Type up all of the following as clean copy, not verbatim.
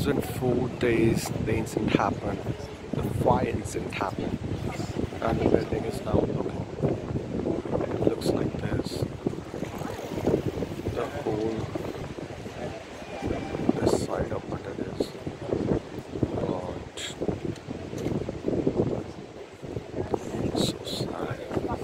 It's been 4 days the incident happened. The fire incident happened. And the building is now looking. It looks like this. The whole this side of what it is. God. So sad.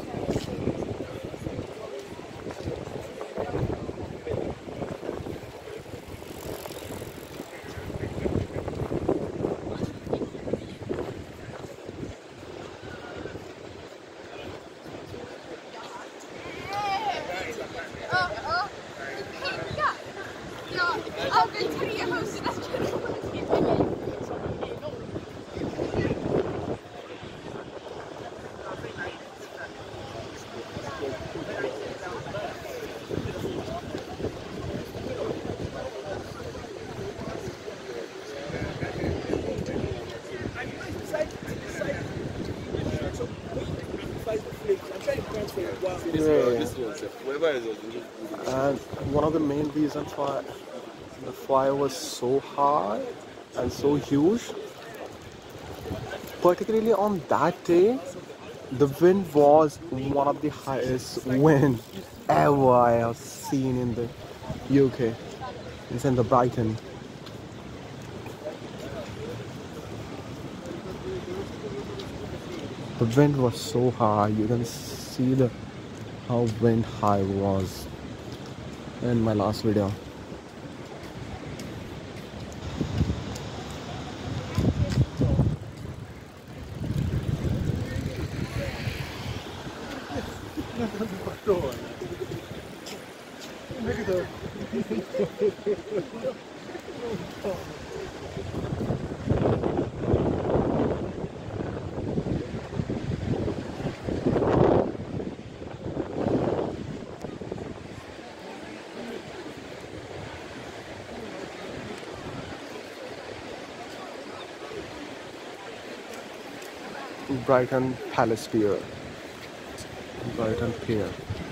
And one of the main reasons why the fire was so high and so huge, particularly on that day, the wind was one of the highest wind ever I have seen in the UK. It's in the Brighton. The wind was so high. You can see the how wind high was in my last video. Brighton Palace Pier. Brighton Pier.